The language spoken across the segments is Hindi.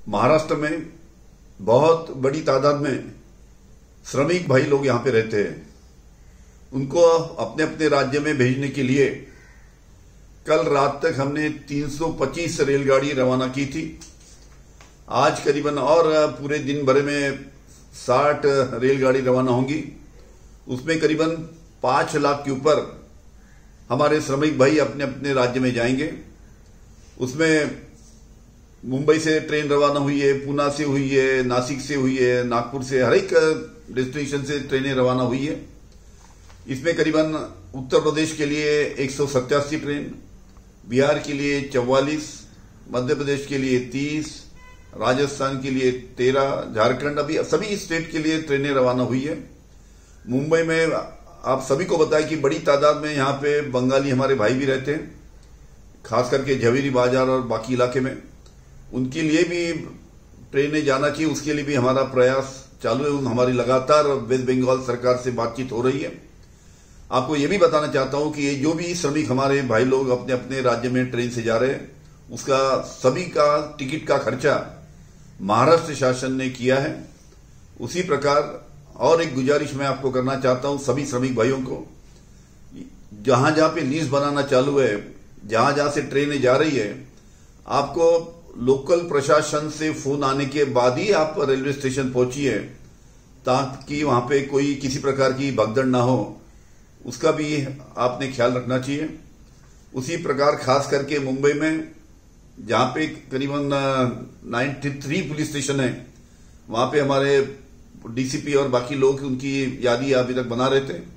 महाराष्ट्र में बहुत बड़ी तादाद में श्रमिक भाई लोग यहां पे रहते हैं। उनको अपने अपने राज्य में भेजने के लिए कल रात तक हमने 325 रेलगाड़ी रवाना की थी। आज करीबन और पूरे दिन भर में 60 रेलगाड़ी रवाना होंगी। उसमें करीबन 5 लाख के ऊपर हमारे श्रमिक भाई अपने अपने राज्य में जाएंगे। उसमें मुंबई से ट्रेन रवाना हुई है, पूना से हुई है, नासिक से हुई है, नागपुर से, हर एक डेस्टिनेशन से ट्रेनें रवाना हुई है। इसमें करीबन उत्तर प्रदेश के लिए 187 ट्रेन, बिहार के लिए 44, मध्य प्रदेश के लिए 30, राजस्थान के लिए 13, झारखंड, अभी सभी स्टेट के लिए ट्रेनें रवाना हुई है। मुंबई में आप सभी को बताया कि बड़ी तादाद में यहाँ पे बंगाली हमारे भाई भी रहते हैं, खास करके झवेरी बाजार और बाकी इलाके में। उनके लिए भी ट्रेनें जाना चाहिए, उसके लिए भी हमारा प्रयास चालू है। हमारी लगातार वेस्ट बंगाल सरकार से बातचीत हो रही है। आपको ये भी बताना चाहता हूं कि ये जो भी श्रमिक हमारे भाई लोग अपने अपने राज्य में ट्रेन से जा रहे हैं, उसका सभी का टिकट का खर्चा महाराष्ट्र शासन ने किया है। उसी प्रकार और एक गुजारिश मैं आपको करना चाहता हूं सभी श्रमिक भाइयों को, जहां जहां पे लिस्ट बनाना चालू है, जहां जहां से ट्रेनें जा रही है, आपको लोकल प्रशासन से फोन आने के बाद ही आप रेलवे स्टेशन पहुंचिए, ताकि वहां पे कोई किसी प्रकार की भगदड़ ना हो। उसका भी आपने ख्याल रखना चाहिए। उसी प्रकार खास करके मुंबई में जहां पे करीबन 93 पुलिस स्टेशन है, वहां पे हमारे डीसीपी और बाकी लोग उनकी यादी अभी तक बना रहे थे।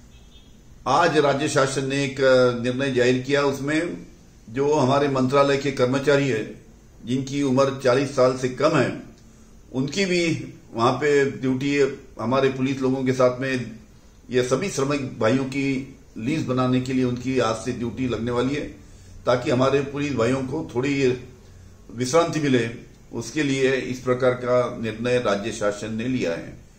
आज राज्य शासन ने एक निर्णय जाहिर किया, उसमें जो हमारे मंत्रालय के कर्मचारी है जिनकी उम्र 40 साल से कम है, उनकी भी वहां पे ड्यूटी हमारे पुलिस लोगों के साथ में ये सभी श्रमिक भाइयों की लिस्ट बनाने के लिए उनकी आज से ड्यूटी लगने वाली है, ताकि हमारे पुलिस भाइयों को थोड़ी विश्रांति मिले। उसके लिए इस प्रकार का निर्णय राज्य शासन ने लिया है।